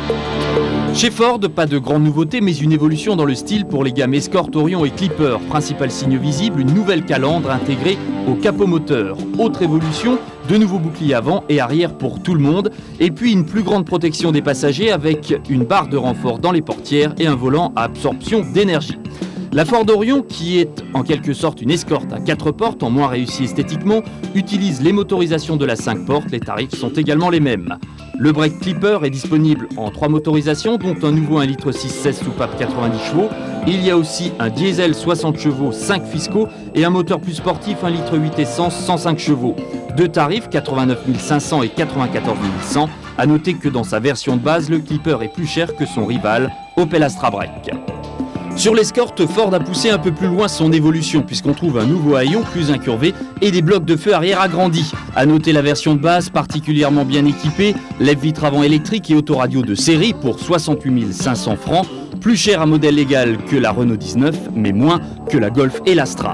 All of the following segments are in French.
Chez Ford, pas de grande nouveauté, mais une évolution dans le style pour les gammes Escort, Orion et Clipper. Principal signe visible, une nouvelle calandre intégrée au capot moteur. Autre évolution, de nouveaux boucliers avant et arrière pour tout le monde. Et puis une plus grande protection des passagers avec une barre de renfort dans les portières et un volant à absorption d'énergie. La Ford Orion, qui est en quelque sorte une Escort à 4 portes, en moins réussi esthétiquement, utilise les motorisations de la 5 portes. Les tarifs sont également les mêmes. Le break Clipper est disponible en 3 motorisations, dont un nouveau 1,6 litre 16 soupape 90 chevaux. Il y a aussi un diesel 60 chevaux 5 fiscaux et un moteur plus sportif 1,8 litre essence 105 chevaux. Deux tarifs, 89 500 et 94 100. A noter que dans sa version de base, le Clipper est plus cher que son rival Opel Astra Break. Sur l'Escort, Ford a poussé un peu plus loin son évolution puisqu'on trouve un nouveau haillon plus incurvé et des blocs de feu arrière agrandis. A noter la version de base particulièrement bien équipée, lève-vitre avant électrique et autoradio de série pour 68 500 francs, plus cher à modèle légal que la Renault 19 mais moins que la Golf et l'Astra.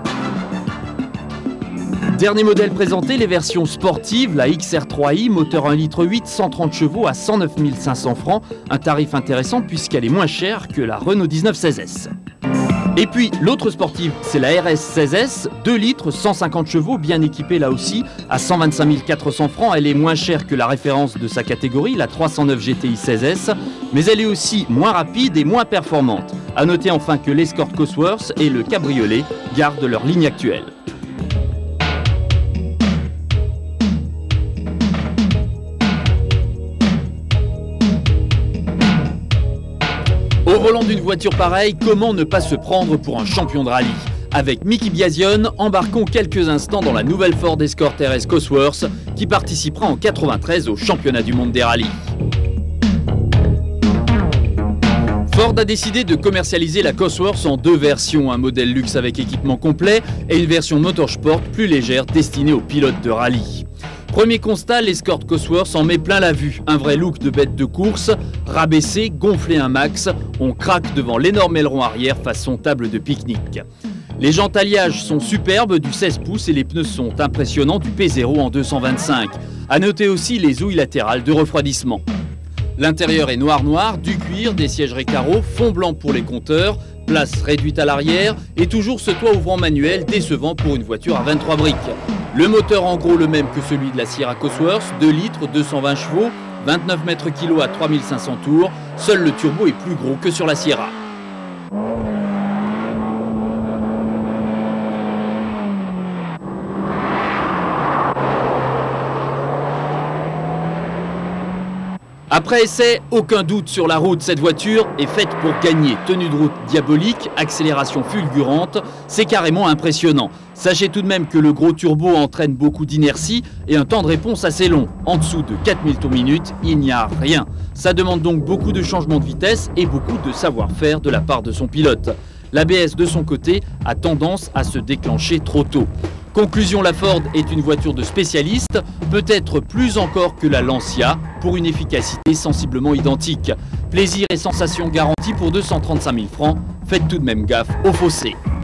Dernier modèle présenté, les versions sportives, la XR3i, moteur 1,8 litre 130 chevaux à 109 500 francs, un tarif intéressant puisqu'elle est moins chère que la Renault 19 16S. Et puis l'autre sportive, c'est la RS 16S, 2 litres 150 chevaux, bien équipée là aussi, à 125 400 francs. Elle est moins chère que la référence de sa catégorie, la 309 GTI 16S, mais elle est aussi moins rapide et moins performante. A noter enfin que l'Escort Cosworth et le Cabriolet gardent leur ligne actuelle. Au volant d'une voiture pareille, comment ne pas se prendre pour un champion de rallye? Avec Mickey Biasion, embarquons quelques instants dans la nouvelle Ford Escort RS Cosworth qui participera en 93 au championnat du monde des rallyes. Ford a décidé de commercialiser la Cosworth en 2 versions, un modèle luxe avec équipement complet et une version motorsport plus légère destinée aux pilotes de rallye. Premier constat, l'Escort Cosworth en met plein la vue. Un vrai look de bête de course, rabaissé, gonflé un max. On craque devant l'énorme aileron arrière façon table de pique-nique. Les jantes alliages sont superbes du 16 pouces et les pneus sont impressionnants du P0 en 225. A noter aussi les ouïes latérales de refroidissement. L'intérieur est noir, du cuir, des sièges récarreaux, fond blanc pour les compteurs, place réduite à l'arrière et toujours ce toit ouvrant manuel décevant pour une voiture à 23 briques. Le moteur en gros le même que celui de la Sierra Cosworth, 2 litres, 220 chevaux, 29 mètres kg à 3500 tours. Seul le turbo est plus gros que sur la Sierra. Après essai, aucun doute sur la route, cette voiture est faite pour gagner. Tenue de route diabolique, accélération fulgurante, c'est carrément impressionnant. Sachez tout de même que le gros turbo entraîne beaucoup d'inertie et un temps de réponse assez long. En dessous de 4000 tours minute, il n'y a rien. Ça demande donc beaucoup de changements de vitesse et beaucoup de savoir-faire de la part de son pilote. L'ABS de son côté a tendance à se déclencher trop tôt. Conclusion, la Ford est une voiture de spécialiste, peut-être plus encore que la Lancia, pour une efficacité sensiblement identique. Plaisir et sensation garantis pour 235 000 francs, faites tout de même gaffe au fossé.